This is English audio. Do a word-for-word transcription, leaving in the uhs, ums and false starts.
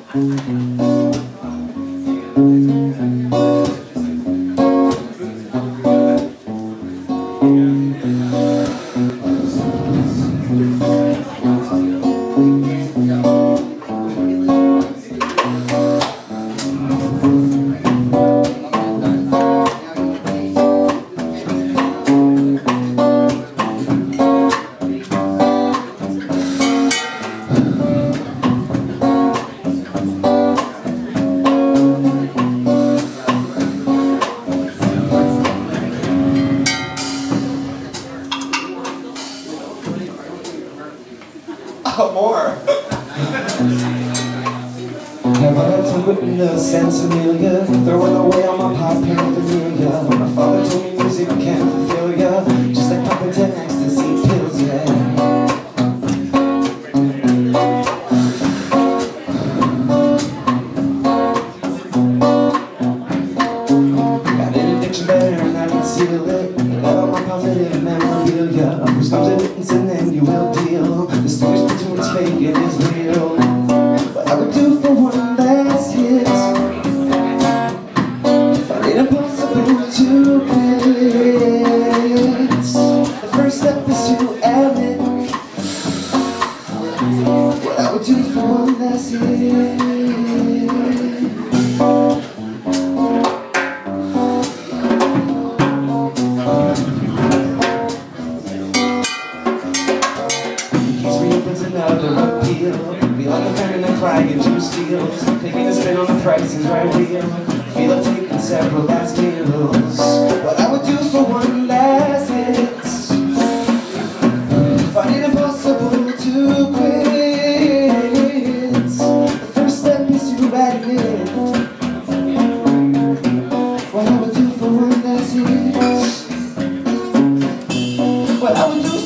Oh, more. Have I had to witness Sensimilia, throwing away all my pop paraphernalia. My father told me music can't fulfill ya, just like popping ten ecstasy pills, yeah. Got an addiction better and I conceal it. Got all my positive memorabilia. First comes a witness and then you will deal. The story's between it's fake and it's real. What I would do for one last hit, find it impossible to quit. The first step is to admit what I would do for one last hit. Another appeal. We like a fan and a cry and two steals. Taking a spin on the prices right real. Feel like taking several last meals. What I would do for one last hit, find it impossible to quit. The first step is to admit what I would do for one last hit. What I would do